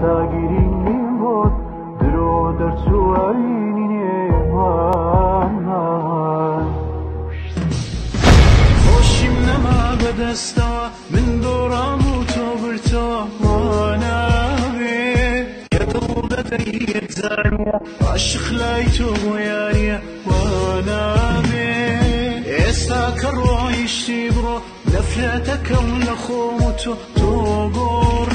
ساگیرین بود درو در سوارینی نمان خوشیم نما بدستا من دورم و تو برتا وانابي يدوبتي الزانية عاشق لايتو وياريا وانابي استاكر ويشتي برو نفرتك ونخومتو تقول